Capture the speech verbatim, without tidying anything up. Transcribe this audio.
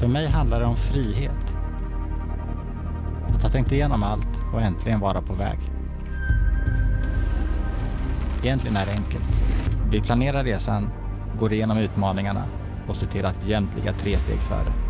För mig handlar det om frihet. Att ha tänkt igenom allt och äntligen vara på väg. Egentligen är det enkelt. Vi planerar resan, går igenom utmaningarna och ser till att jämt ligga tre steg före.